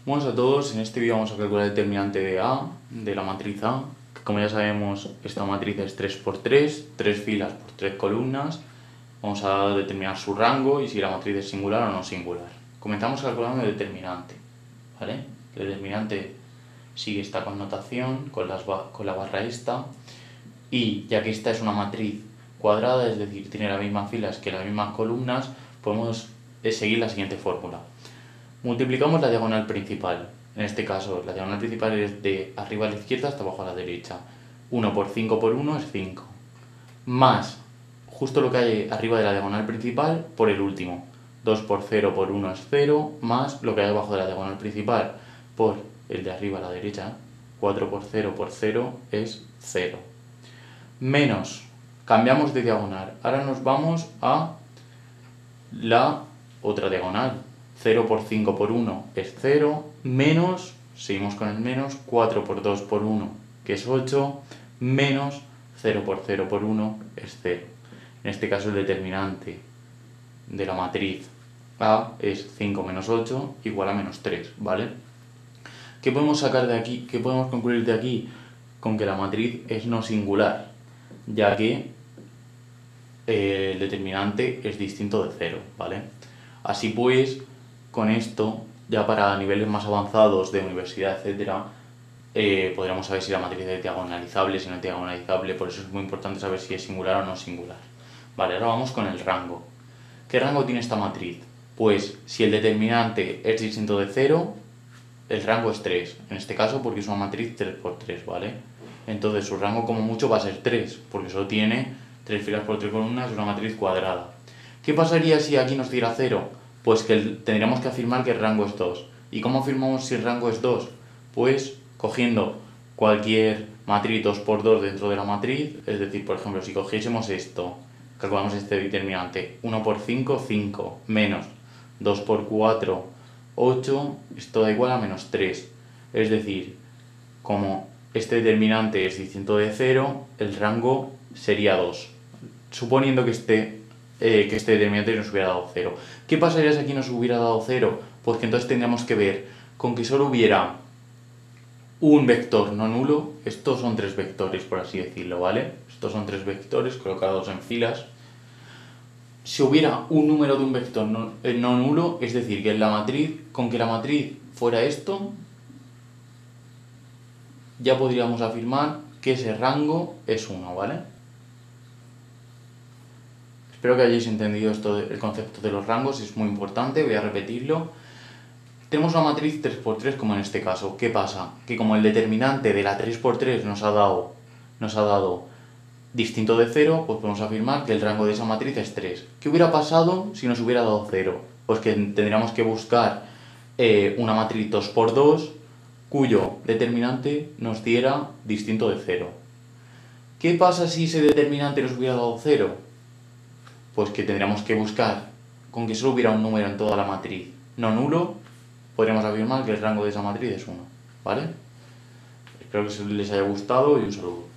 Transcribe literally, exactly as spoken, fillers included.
Buenas a todos, en este vídeo vamos a calcular el determinante de A, de la matriz A, que como ya sabemos esta matriz es tres por tres, tres filas por tres columnas. Vamos a determinar su rango y si la matriz es singular o no singular. Comenzamos calculando el determinante, ¿vale? El determinante sigue esta connotación con, las, con la barra esta, y ya que esta es una matriz cuadrada, es decir, tiene las mismas filas que las mismas columnas, podemos seguir la siguiente fórmula. Multiplicamos la diagonal principal. En este caso, la diagonal principal es de arriba a la izquierda hasta abajo a la derecha. uno por cinco por uno es cinco. Más justo lo que hay arriba de la diagonal principal por el último. dos por cero por uno es cero, más lo que hay abajo de la diagonal principal por el de arriba a la derecha. cuatro por cero por cero es cero. Menos, cambiamos de diagonal. Ahora nos vamos a la otra diagonal. cero por cinco por uno es cero, menos, seguimos con el menos, cuatro por dos por uno, que es ocho, menos cero por cero por uno es cero. En este caso el determinante de la matriz A es cinco menos ocho igual a menos tres, ¿vale? ¿Qué podemos sacar de aquí? ¿Qué podemos concluir de aquí? Con que la matriz es no singular, ya que eh, el determinante es distinto de cero, ¿vale? Así pues, con esto, ya para niveles más avanzados de universidad, etcétera, eh, podremos saber si la matriz es diagonalizable, si no es diagonalizable, por eso es muy importante saber si es singular o no singular. Vale, ahora vamos con el rango. ¿Qué rango tiene esta matriz? Pues si el determinante es distinto de cero, el rango es tres, en este caso porque es una matriz tres por tres, ¿vale? Entonces su rango como mucho va a ser tres, porque solo tiene tres filas por tres columnas y una matriz cuadrada. ¿Qué pasaría si aquí nos diera cero? Pues que el, tendríamos que afirmar que el rango es dos. ¿Y cómo afirmamos si el rango es dos? Pues cogiendo cualquier matriz dos por dos dentro de la matriz, es decir, por ejemplo, si cogiésemos esto, calculamos este determinante, uno por cinco, cinco, menos dos por cuatro, ocho, esto da igual a menos tres. Es decir, como este determinante es distinto de cero, el rango sería dos, suponiendo que este Eh, que este determinante nos hubiera dado cero. ¿Qué pasaría si aquí nos hubiera dado cero? Pues que entonces tendríamos que ver con que solo hubiera un vector no nulo. Estos son tres vectores, por así decirlo, ¿vale? Estos son tres vectores colocados en filas. Si hubiera un número de un vector no, eh, no nulo, es decir, que en la matriz, con que la matriz fuera esto, ya podríamos afirmar que ese rango es uno, ¿vale? Espero que hayáis entendido esto, el concepto de los rangos, es muy importante, voy a repetirlo. Tenemos una matriz tres por tres como en este caso. ¿Qué pasa? Que como el determinante de la tres por tres nos ha dado, nos ha dado distinto de cero, pues podemos afirmar que el rango de esa matriz es tres. ¿Qué hubiera pasado si nos hubiera dado cero? Pues que tendríamos que buscar eh, una matriz dos por dos cuyo determinante nos diera distinto de cero. ¿Qué pasa si ese determinante nos hubiera dado cero? Pues que tendríamos que buscar, con que solo hubiera un número en toda la matriz no nulo, podríamos afirmar que el rango de esa matriz es uno, ¿vale? Espero que les haya gustado y un saludo.